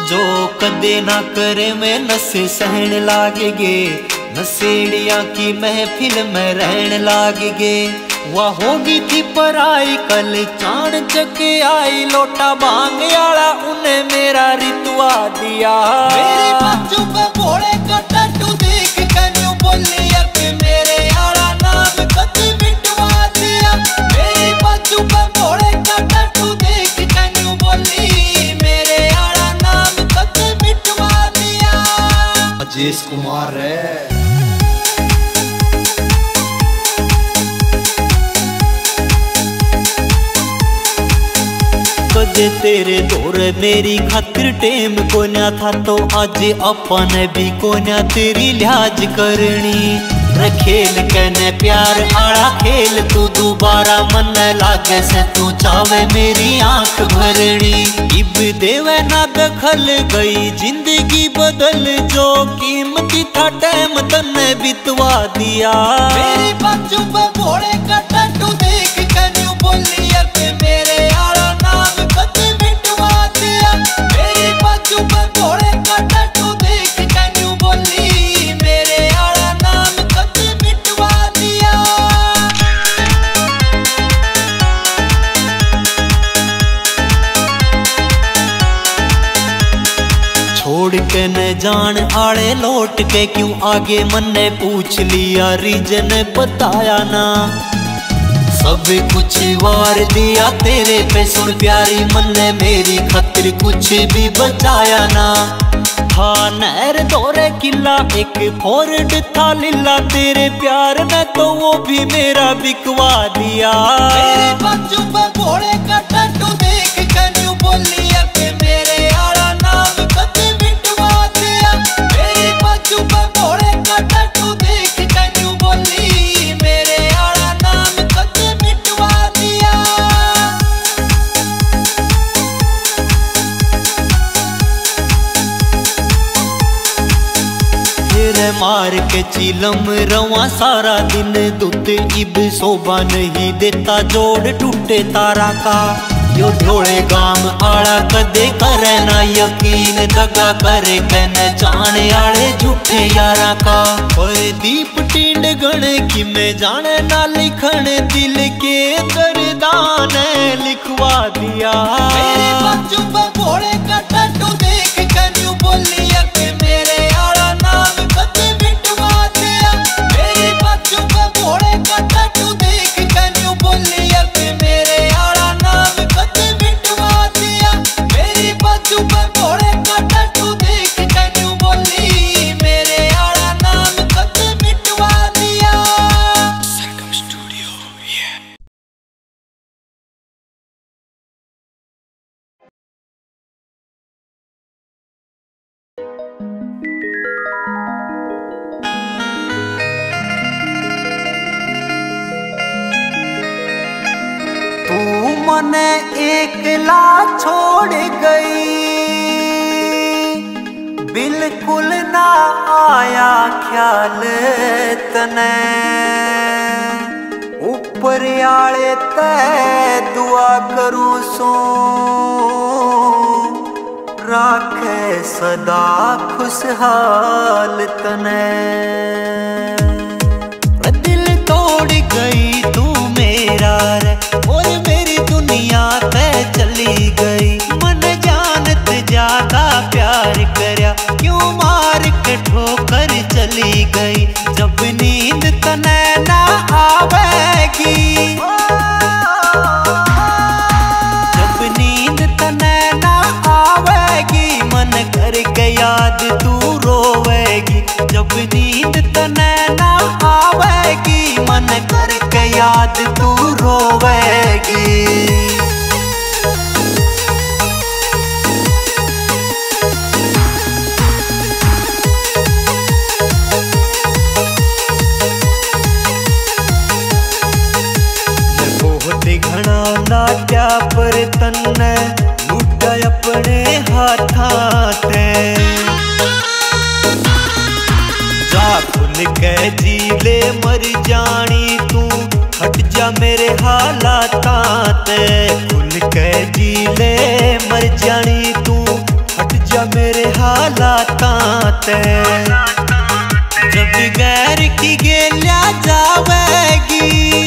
जो कदे ना करे मैं नशे सहन लागेगे, नशेड़िया की महफिल में रहन लागेगे। वह होगी थी पराई कल चाण चके आई, लोटा भांग आला उन्हें मेरा रितुआ दिया। मेरी बच्चों पे भोले का टट्टू देख कन्यू बोली अब मेरे आला नाम कद मिटवा दिया। मेरी बच्चों पे भोले का टट्टू देख कन्यू बोली मेरे आला नाम कद मिटवा दिया। अजेश कुमार है। कदे तेरे दौर मेरी खातिर टेम को ना था, तो आज अपन भी को ना तेरी लिहाज करनी। खेल कहने प्यार आड़ा खेल तू दोबारा मन लागे से, तू चावे मेरी आंख भरनी। इब देवे ना दखल गई जिंदगी बदल, जो कीमती था टाइम तन्ने बितवा दिया। मेरी बच्चों पे भोले का टट्टू देख कन्यू बोली अब मेरे आला नाम कद मिटवा दिया। मेरी बच्चों पे भोले का टट्टू देख कन्यू बोली मेरे आला नाम कद मिटवा दिया। छोड़ के न जान आड़े लौट के क्यों आगे मन ने पूछ लिया, रीजन बताया ना। सब कुछ वार दिया तेरे पे सुन प्यारी, मन ने मेरी खातिर कुछ भी बचाया ना। था नहर दौरे किला एक फोर्ड था लीला, तेरे प्यार ने तो वो भी मेरा बिकवा दिया। मेरे बच्चों पे भोले का टट्टू देख कन्यू बोली अब मेरे आला नाम कद मिटवा दिया। मेरे बच्चों पे भोले का टट्टू देख कन्यू बोली मेरे आला नाम कद मिटवा दिया। तेरे मार के चिलम रवा सारा दिन दुत, इब शोभा नहीं देता जोड़ टूटे तारा का। यो ढोले गाम आड़ा कदे करे ना यकीन, दगा करे कहने जाने आड़े झूठे यारा का। और दीप टींड गण की मैं जाने ना लिखण, दिल के दर्दान लिखवा दिया। मेरे बच्चों पे भोले का टट्टू देख कन्यू बोली अब मेरे आला नाम कद मिटवा दिया। मेरे बच्चों पे भोले का टट्टू देख कन्यू बोली अब मेरे आला नाम कद मिटवा दिया। मेरे बच्चों पे भोले का टट्टू देख कन्यू बोली मेरे आला नाम कद मिटवा दिया। तू मने एकला छोड़ गई, बिल्कुल ना आया ख्याल तने। ऊपर आले तै दुआ करूं सो, राखे सदा खुशहाल तने। दिल तोड़ गई तू मेरा रे, और मेरी दुनिया ते चली गई। मन जानत ज्यादा प्यार करया, क्यों मार के ठोकर चली गई। जब नींद तने ना आवेगी, जब नींद तने ना आवेगी, मन करके याद तू रोवेगी। जब नींद तने ना आवेगी, मन करके याद तू रोवेगी। बहुत घना नाट्या पर तन्ने लूटा अपने हाथा ते। जा खुल के जी ले मर जानी तू, हट जा मेरे हालाता ते। खुल के जी ले मर जानी तू, हट जा मेरे हालातां ते। जब गैर की गेल्या जावेगी,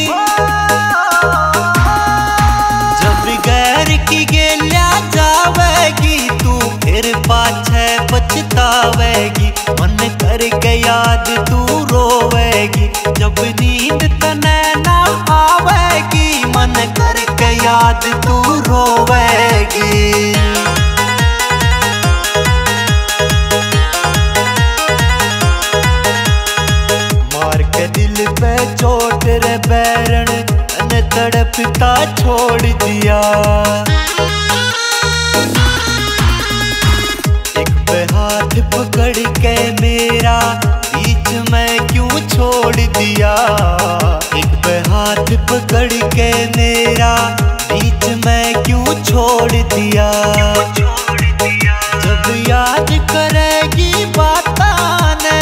जब गैर की गेल्या जावेगी, तू फिर पाछे पछतावेगी। मन करके याद तू रोवेगी, जब नींद तने ना आवेगी। मन करके याद तू रोवेगी। मार के दिल पे चोट रे बैरन, तने तड़पता छोड़ दिया। एक पे हाथ पकड़ के मेरा बीच में क्यों छोड़ दिया। एक पे हाथ पकड़ के मेरा बीच में क्यों छोड़ दिया। जब याद करेगी बाताने,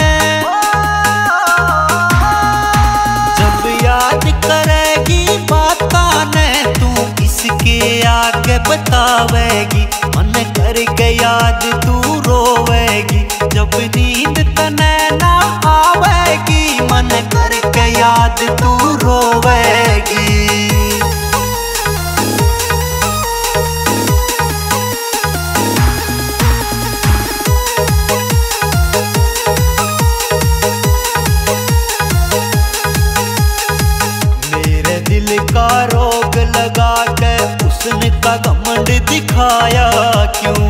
जब याद करेगी बाताने, तू किसके आगे बतावेगी। मन करके याद तू रोवेगी, जब नींद तने ना आवेगी। मन करके याद तू रोवेगी। मेरे दिल का रोग लगा के उसने का घमंड दिखाया क्यों।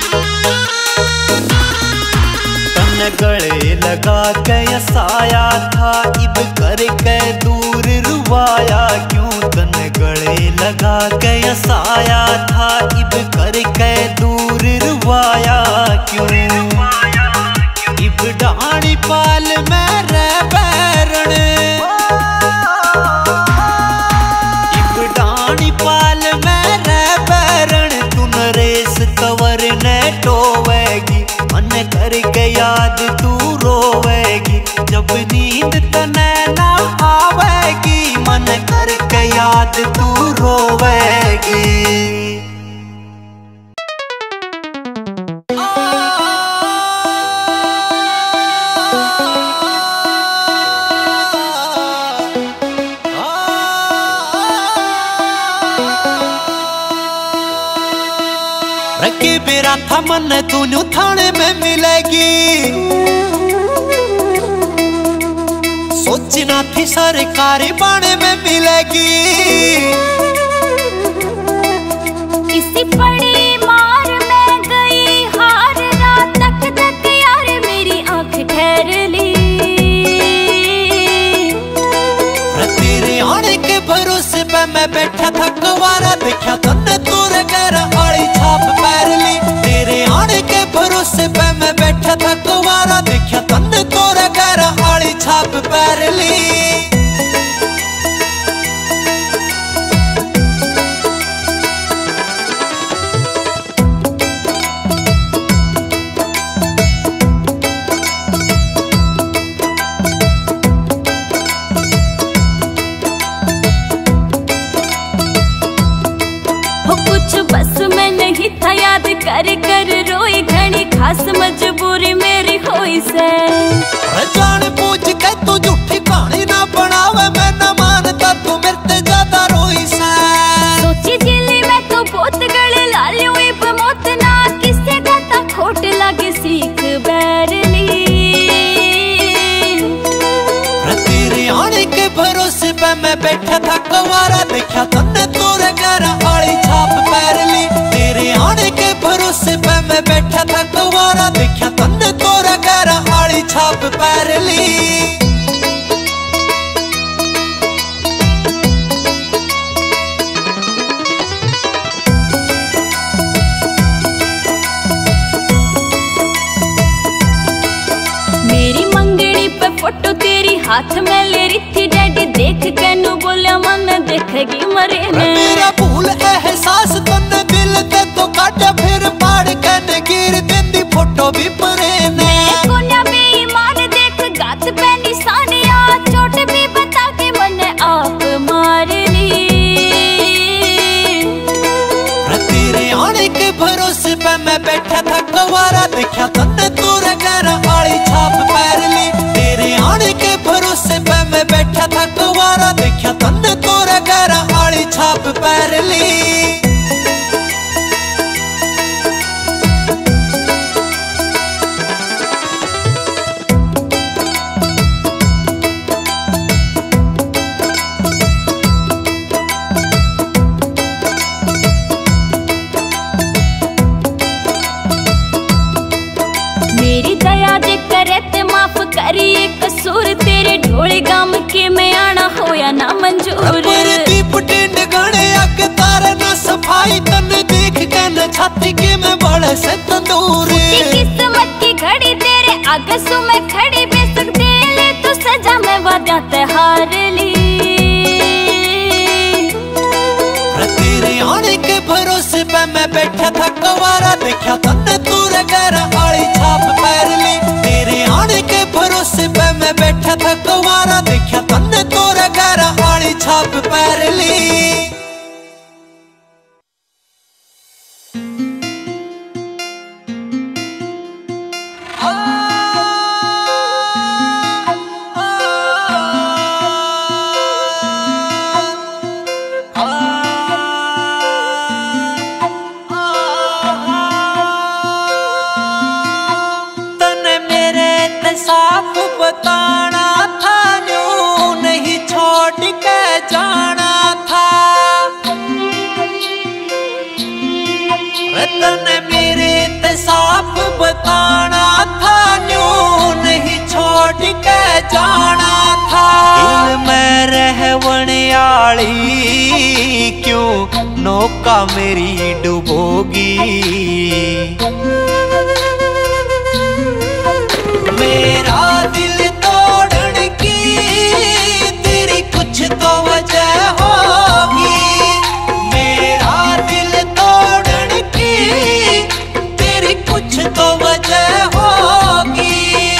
तन गले लगा के हंसाया था, इब करके दूर रुवाया क्यों। तन गले लगा के हंसाया था, इब करके दूर रुवाया क्यों। इब डाणी पाल में रह बैरण, इब डाणी पाल में रह बैरण, तू नरेश कंवर ने टोवेगी। मन करके याद तू रोवेगी, जब नींद तने ना आवेगी। मन करके याद तू रोवेगी। रखी बेरा था मन तूनू थाने में मिलेगी। सोचना थी सरकारी बाणे में मिलेगी। इसी पड़ी मार में गई हार, रात तक तक यार मेरी आंख ठहर ली। तेरे आने के भरोसे पे मैं बैठा था कुंवारा, देखा तन्ने तोरे गैर आड़ी छाप पैर ली। तेरे आने के भरोसे पे मैं बैठा था कुंवारा, देखा तन्ने तोरे गैर आड़ी छाप पैर ली। कर कर रोई घनी खास मजबूरी मेरी होई से। जान पूछ के तू झूठी कहानी ना बनावे, मैं न मानता तू मेरे ते ज्यादा रोई से। सोची दिली मैं तो बहुत गले लालियो, इब मौत ना किसे गाता खोट लगे सीख बैरली। तेरे आने के भरोसे पे मैं बैठा था कुंवारा, देखा तन्ने तोरे घर आड़ी छाप पैर ली। तेरे आने के भरोसे पे मैं बैठा था कुंवारा, देखा तन्ने तोरे घर आड़ी छाप पैर ली। मेरी मंगनी पे फोटो तेरी हाथ में ले रही थी डैडी, देख के नु बोलिया मन देखेगी मरे ने। मेरा भूल एहसास तन्ने दिल ते तो काटा, फिर पाड़ के गिर देंदी फोटो भी परे ने। कोन्या बेईमान देख गात पे निशानियां, चोट भी बता के मन आप मार ली। तेरे आने के भरोसे पे मैं बैठा था कवारा देखा तन्ने तोरे गहरा आली छाप पैर ली। तेरे आने के भरोसे पे मैं बैठा था कवारा देखा तन्ने तोरे गहरा आली छाप पैर ली। मेरी दया जे करे ते माफ करिए कसूर तेरे ढोले गाम के में आना होया ना मंजूर। दीप टिंड गणे अग तारे ना सफाई तन देख के न छाती के में बड़े से तंदूर। किस्मत की घड़ी तेरे आगे सु मैं खड़ी बेसक दे ले तू सजा मैं वादा ते हार ली। तेरे आने के भरोसे पे मैं बैठा था कवारा देखा तन्ने तोरे गहरा आली छाप पैर ली। तेरे आने के भरोसे पे मैं बैठा था कवारा देखा तन्ने तोरे गहरा आली छाप पैर ली। साफ बताना था न्यू नहीं छोड़ के जाना था। रतन मेरे ते साफ बताना था न्यू नहीं छोड़ के जाना था। मैं रहवन आली क्यों नौका मेरी डुबोगी। मेरा दिल तोड़ने की तेरी कुछ तो वजह होगी। मेरा दिल तोड़ने की तेरी कुछ तो वजह होगी।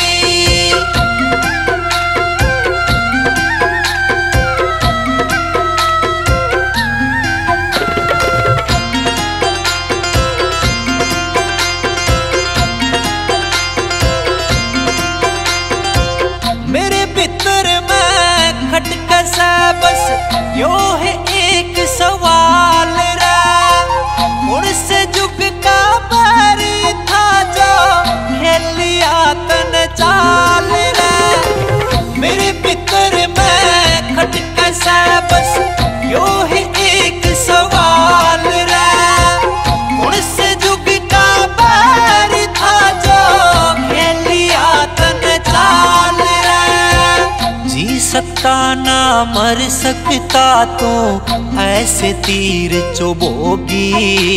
खटका सा बस यो है एक सवाल रे उनसे जुग का बारी था जो खेलिया तन चाल रे। मेरे पितर में खटका सा बस यो है एक सवाल रे उनसे जुग का बारी था जो खेलिया तन चाल रे। जी सकता ना मर सकता तो ऐसे तीर चुभोगी।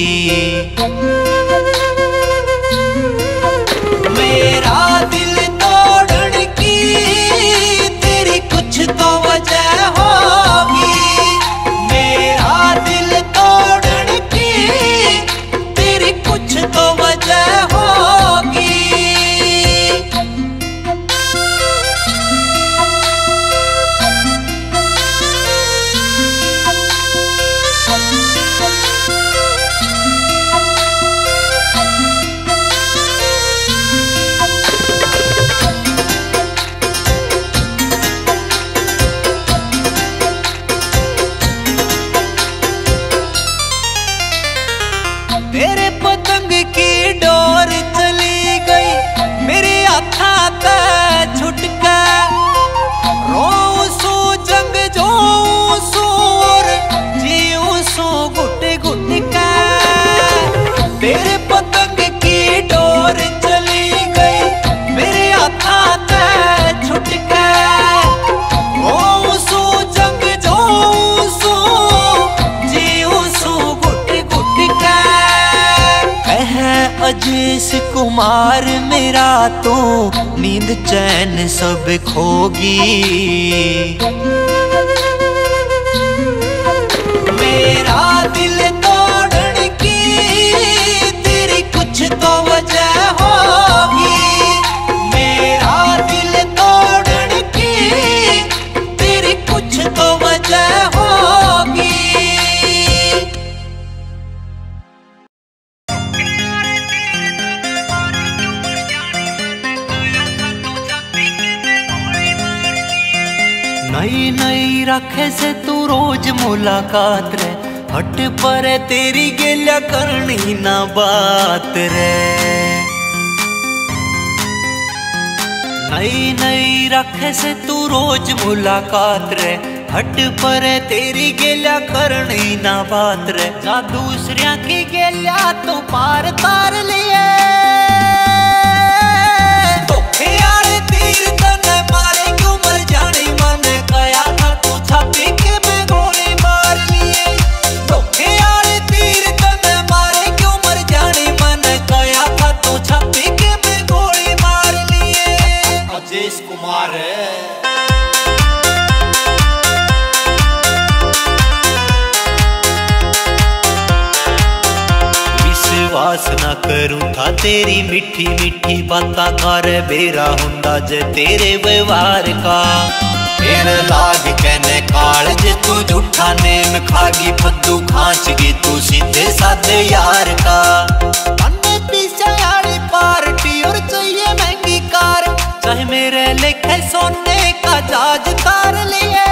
मेरा दिल तोड़ने की तेरी कुछ तो वजह होगी। मेरा दिल तोड़ने की तेरी कुछ तो वजह होगी। तेरे पतंग की डोर चली गई मेरे हाथा ते छुट के। रो सो जंग जो सो और जीव सो घुट घुट के। तेरे पतंग की डोर चली गई मेरे हाथा ते छुट के। रो सो जंग जो सो जीव सो घुट घुट के। अजीस कुमार मेरा तो नींद चैन सब खोगी। मेरा दिल तोड़ने की तेरी कुछ तो वजह होगी। मेरा दिल तोड़ने की तेरी कुछ तो वजह होगी। रखे से तू रोज मुलाकात रे, हट पर तेरी गेल्या करनी ना बात रे। नई नई रखे से तू रोज मुलाकात रे, हट पर तेरी गेल्या करनी ना बात रे। जा दूसरिया की गेल्या तो पार तार लिए, धोखे आले तीर तने मारे क्यों मर जानी मन कया था तू छापी के मैं गोली मार लिए। धोखे आले तीर तने मारे क्यों मर जानी मन कया था तू छापी के मैं गोली मार लिए। अजेश कुमार है। विश्वास ना करूं था तेरी मीठी मीठी बाता कर, बेरा हुंदा जे तेरे व्यवहार का। फिर लाग कहने काल जे तू झूठा नेम खागी, फद्दू खांचगी तू सीधे साधे यार का। अन्ने पीछे आड़ी पार्टी और चाहिए महंगी कार, चाहे मेरे लेखे सोने का जहाज तार लिए।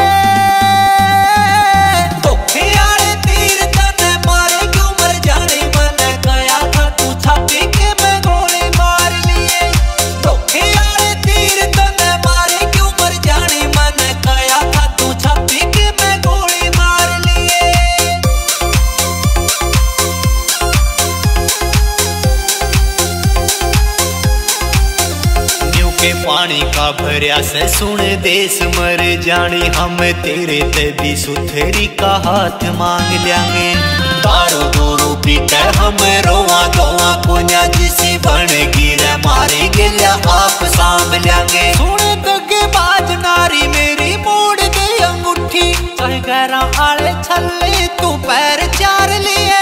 पानी का भरिया से सुन देश मर जानी, हम तेरे ते भी सुथरी का हाथ मांग लेंगे। दारू दूरू पीते हम रोआ धोआ कोन्या जिसी बन गिरे मारी गिल्या आप सांभ लेंगे। सुन दगे बाज नारी मेरी मोड़ दे अंगूठी, चाहे गहरा आले छले तू पैर चार लिए।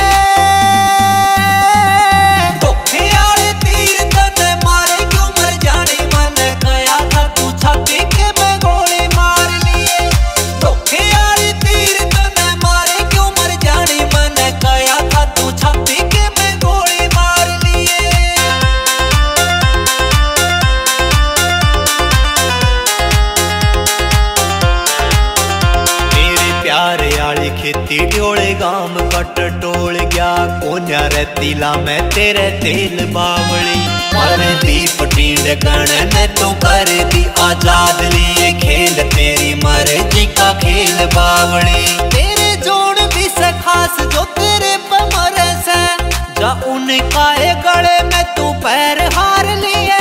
खेती ड्योले गाम कट टोल गया, कोन्या रेतीला में तेरे तेल बावली। पर दीप टींड गण ने तो कर दी आजाद, लिए खेल तेरी मर्जी का खेल बावली। तेरे जोड़ भी से खास जो तेरे पे मरे से, जा उनका ए गले में तू पैर हार लिए।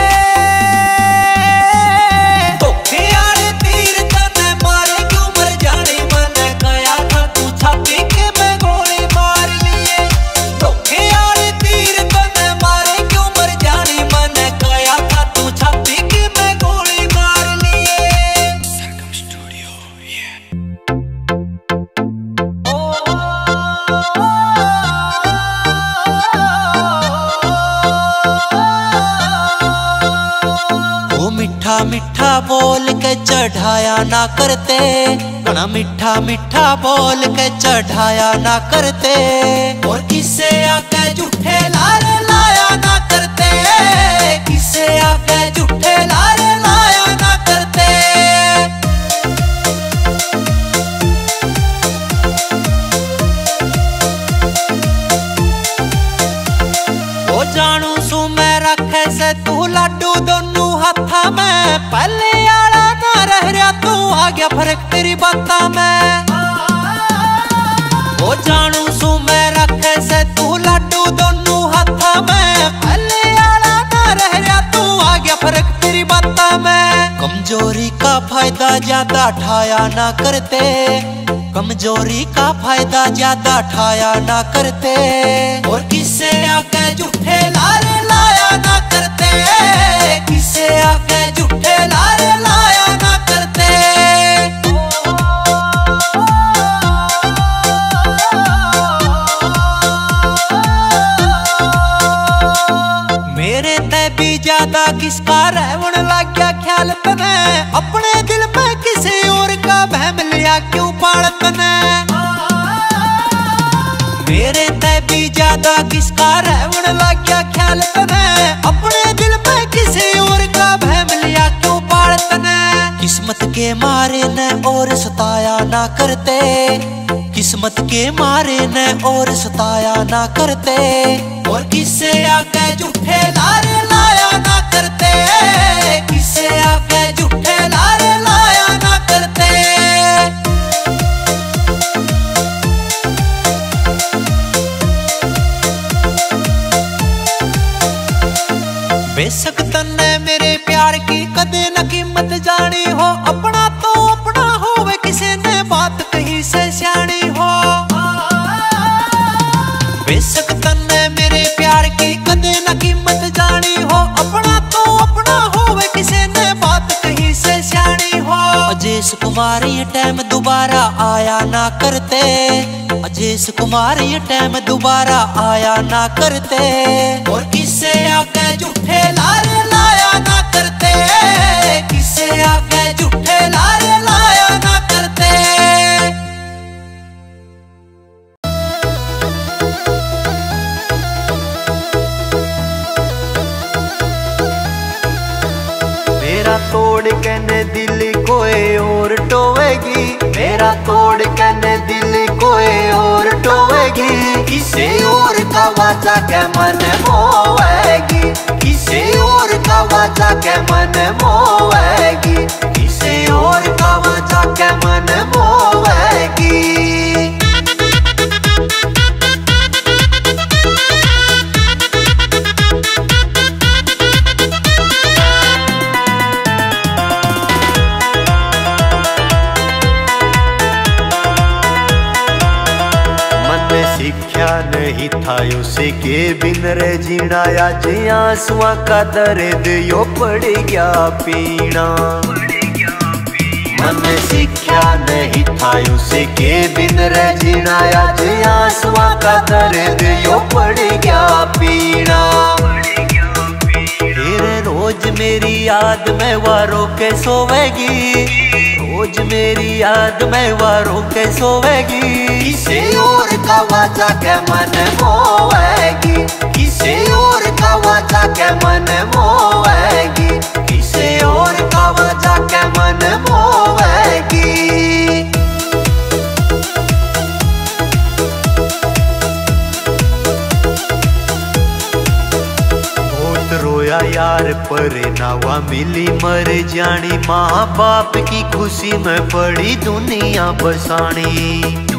मिठा बोल के चढ़ाया ना करते, बड़ा मीठा मीठा बोल के चढ़ाया ना करते। और किसे आके झूठे लारे लाया ना करते, किसे आके झूठे लारे लाया ना करते। ओ जानू सू मैं रखे से तू लाडू दोनों हाथा में, पहले आला ना रह रहा तू आ गया फर्क तेरी बाता में। ओ जानू सू मैं रखे से तू लाडू दोनों हाथा में, पहले आला ना रह रहा तू आ गया फर्क तेरी बाता में। कमजोरी का फायदा ज्यादा ठाया ना करते, कमजोरी का फायदा ज्यादा ठाया ना करते। और किसे आके झूठे लारे लाया ना करते, किसे आके झूठे लारे लाया ना करते। मेरे ते भी ज्यादा किसका रहवन लग गया ख्याल तने, अपने दिल में किसी और का बहम लिया क्यों पाल तने। मेरे ते भी ज्यादा किसका रहवन लग गया ख्याल तने, अपने दिल में किसी और का बहम लिया क्यों पाल तने। तने। किस्मत के मारे न और सताया ना करते, किस्मत के मारे न और सताया ना करते, और किससे आके झूठे लारे लाया ना करते, किससे आके झूठे लारे लाया ना करते। बेशक तन्ने मेरे प्यार की कदे न कीमत जानी हो, अपना तो अपना होवे किसी ने बात कहीं से सियानी हो। बेशक तन्ने मेरे प्यार की कदे न कीमत जानी हो, अपना तो अपना होवे किसी ने बात कहीं से सियानी हो। अजेश कुमार ये टाइम दोबारा आया ना करते, अजेश कुमार ये टाइम दोबारा आया ना करते, और किससे आके झूठे लारे लाया ना करते, किससे आके झूठे लारे लाया ना करते। मेरा तोड़ के न दिल कोई और टोवेगी, मेरा तोड़ के न दिल कोई और टोवेगी, किसी और का वाचा के मन मोएगी, किसी और का वाचा के मन मोएगी, किसी और का वाचा के मन मोएगी। सीखा नहीं था उसके बिन रे जीना, आज आंसुआ का दर्द यो पड़ गया पीना। मन सीखा नहीं था उसके बिन रे जीना, आज आंसुआ का दर्द यो पड़ गया पीना। फिर रोज मेरी याद में वारों के सोवेगी, रोज मेरी याद में वारों के सोवेगी, किसी और का वाचा के मन मोएगी, किसी और का वाचा के मन मोएगी, किसी और का वाचा के मन मोएगी। रोया यार पर नावा मिली मर जानी, माँ बाप की खुशी में पड़ी दुनिया बसानी।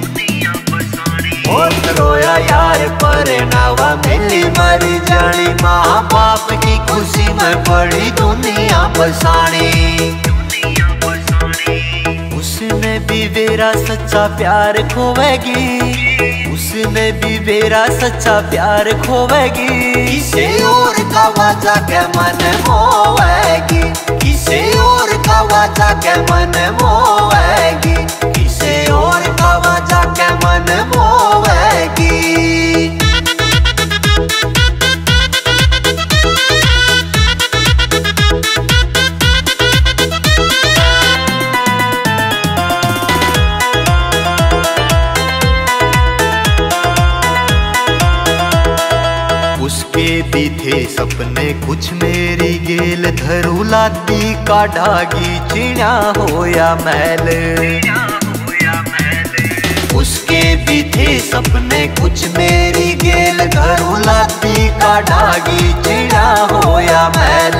बहुत रोया यार पर नावा मिली मर जानी, माँ बाप की खुशी में पड़ी दुनिया बसानी। उसने भी मेरा सच्चा प्यार खोवेगी, उसने भी मेरा सच्चा प्यार खोवेगी, किसी और का वाचा के मन मोएगी, किसी और का वाचा के मन मोएगी, किसी और का वाचा के मन मोएगी। उसके भी थे सपने कुछ मेरी गेल, धरू लादी का ढागी चिड़ा होया महल। उसके भी थे सपने कुछ मेरी गेल, धरू लादी का ढागी चिड़ा होया महल।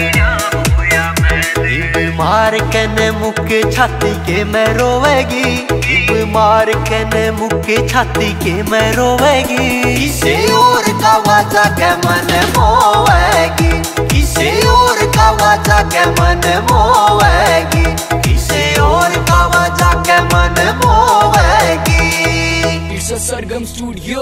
मार के न मुक्के छाती के मैं रोवेगी, मार के न मुक्के छाती के मैं रोवेगी, किसी और का वाचा के मन मोएगी, किसी और का वाचा के मन मोएगी, किसी और का वाचा के मन मोएगी। It's a Sargam Studio।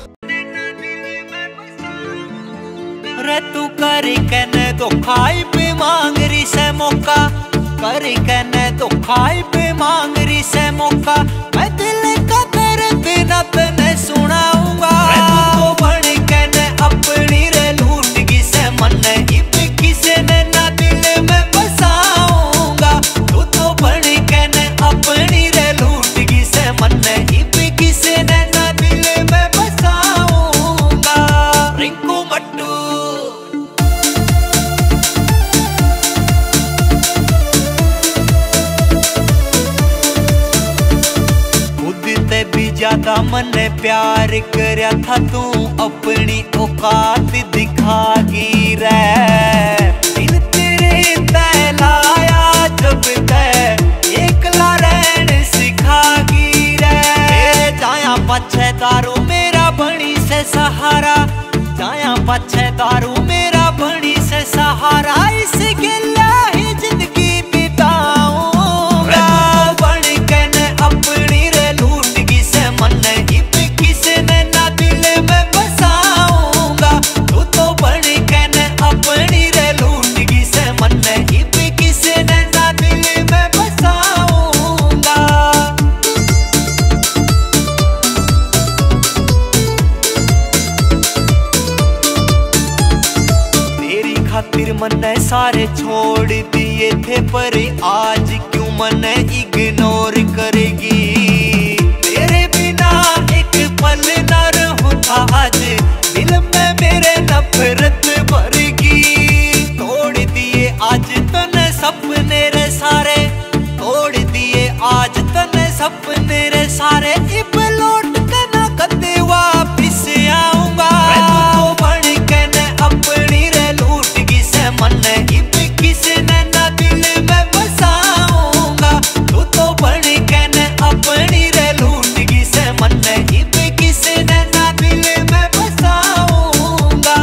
रे तू करी कने तो खाई पे मांग रही से मौका, करी कने तो खाई पे मांग रही से मौका, मैं दिल का तेरे बिना तने सुनाऊंगा। तू तो बन कने अपनी रे लूटगी से मन, इब किसे ने ना दिल में बसाऊंगा। तू तो बन कने अपनी रे लूटगी से मन, इब किसे ने ना दिल में बसाऊंगा। रिंकू मट्टू ज्यादा मन प्यार करया था तू अपनी औकात दिखागी रे। दिल तेरे तै लाया जब तै एकला रहन सिखागी रे। जाया पाछे दारू मेरा बनी से सहारा, जाया पाछे दारू मेरा बनी से सहारा। इस गिला ही जिंदगी बिताऊंगा बन के न अपनी रे लूटगी से मन इब किसे ने ना दिल में बसाऊंगा। तू तो बन के न अपनी रे लूटगी से मन इब किसे ने ना दिल में बसाऊंगा। खातिर मन्ने सारे छोड़ दिए थे पर आज क्यों मन्ने इग्नोर करेगी। तेरे बिना एक पल न रहूं था आज दिल में मेरे नफरत भरगी। तोड़ दिए आज तने सपने रे सारे, तोड़ दिए आज तने सपने रे सारे। इब लौट के ना कदे वापिस आऊंगा। तो बन के न अपनी रे लूटगी से मन इब किसे ने ना दिल में बसाऊंगा। तू तो बन के न अपनी रे लूटगी से मन इब किसे ने ना दिल में बसाऊंगा।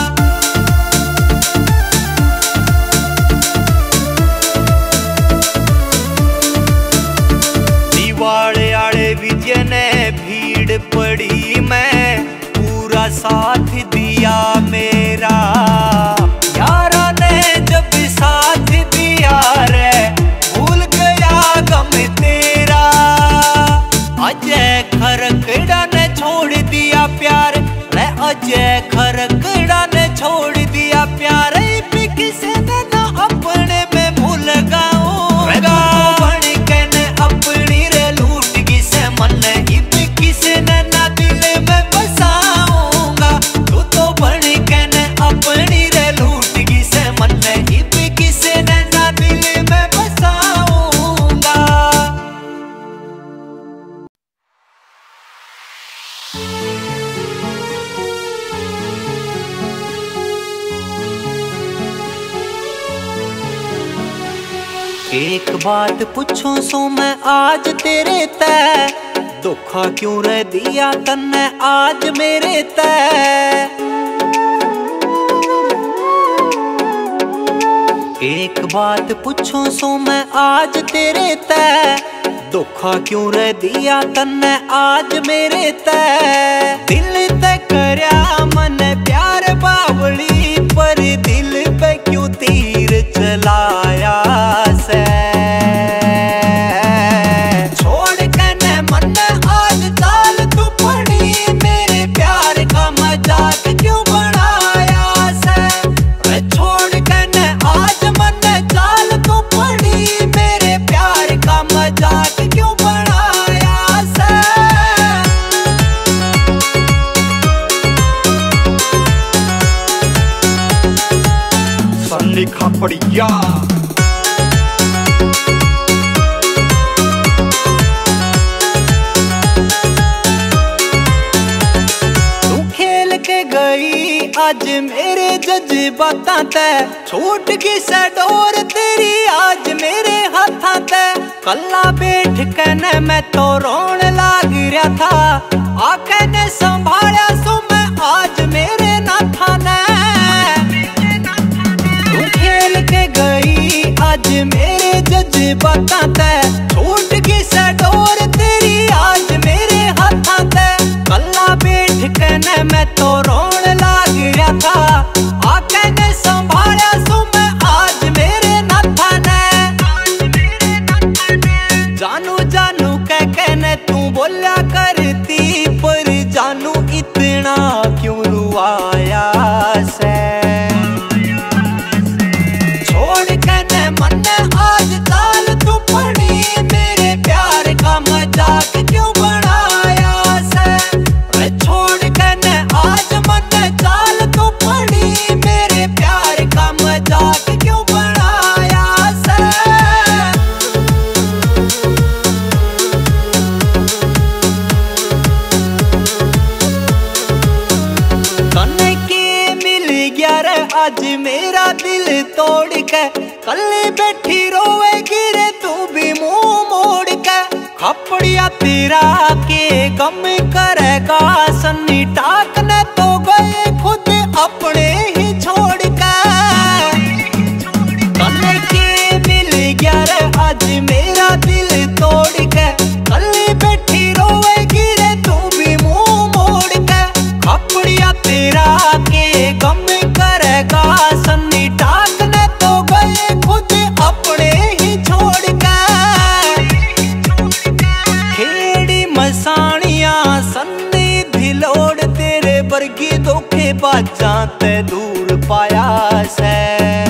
दिवाले आड़े विजय ने भीड़ पड़ी मैं पूरा साथ दिया मेरा। यारा ने जब साथ दिया रे भूल गया गम तेरा। अजय खरकड़ा ने छोड़ दिया प्यार रे, अजय खरकड़ा ने छोड़ दिया प्यार। इब किसे ने ना अपने में भूल गाऊंगा बन के न अपनी रे लूटगी से मन इब किसे ने ना दिल में बसाऊंगा। तू तो बन के न अपनी रे लूटगी से मन इब किसे ने ना दिल में बसाऊंगा। एक बात पूछूं सो मैं आज तेरे तै, धोखा क्यों रह दिया तन्ने आज मेरे तै। एक बात पूछूं सो मैं आज तेरे तै, धोखा क्यों रह दिया तन्ने आज मेरे तै। दिल ते करया मन प्यार बावली पर दिल पे क्यों तीर चलाया से। छोड़ के न मन आज चाल तू पड़ी मेरे प्यार का मजाक क्यों बनाया से। छोड़ के न आज मन चाल तू पड़ी मेरे प्यार का मजाक क्यों बनाया से। लिखा पड़िया तू खेल के गई आज मेरे जज्बातां ते, छूट गई से डोर तेरी आज मेरे हाथां ते। कल्ला बैठ के न मैं तो रोन लाग रहा था, आके ने संभाला सो मैं आज मेरे नाथा ने। तू खेल के गई आज मेरे जज्बातां ते, छूट गई से डोर तेरी आज मेरे हाथां ते। कल्ला बैठ के न मैं तो रोन लाग रहा था, आके ने संभाला सो मैं आज मेरे नाथा ने। जानू जानू कह के न तू बोला करती पर जानू इत आज मेरा दिल तोड़ के, कल्ली बैठी रोएगी रे तू भी मुंह मोड़ के। खपड़िया तेरा के गम करेगा सन्नी टाक ने तो गए खुद अपने ही छोड़ के। कल के मिल गया रे आज मेरा दिल तोड़ के, कल्ली बैठी रोएगी रे तू भी मुंह मोड़ के। खपड़िया तेरा के गम करेगा सन्नी टाक ने तो गए खुद अपने ही छोड़ के। खेड़ी मसानिया सन्नी भिलोड़ तेरे वर्गी धोखे बाजा ते दूर पाया से।